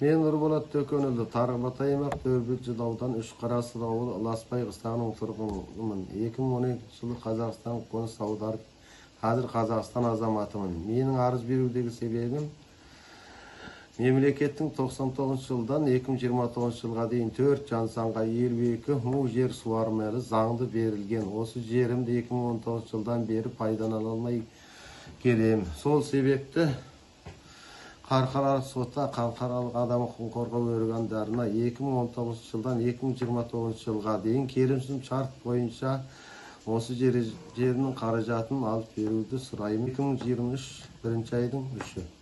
Мен Нұрболат Төкенұлы Тарбағат аймақ Төрбекжі аудан Үш Қарасы ауылы Ласбай қыстағының тұрғынымын. 2012 жылы Қазақстан қоныс аударып, қазір Қазақстан азаматымын. Менің арыз берудегі себебім мемлекеттің 99 жылдан 2029 жылға дейін 4 жансанға 52 му жер суармалы заңды берілген. Осы жерімді 2019 жылдан бері пайдалана алмай келем. Сол себепті Халықаралық сотта халықаралық адам құқығын қорғау органдарына 2019 жылдан 2029 жылға дейін келісім шарт бойынша осы жерінің қаражатын алып беруді сұраймын. 2023 бірінші айдың 3-і.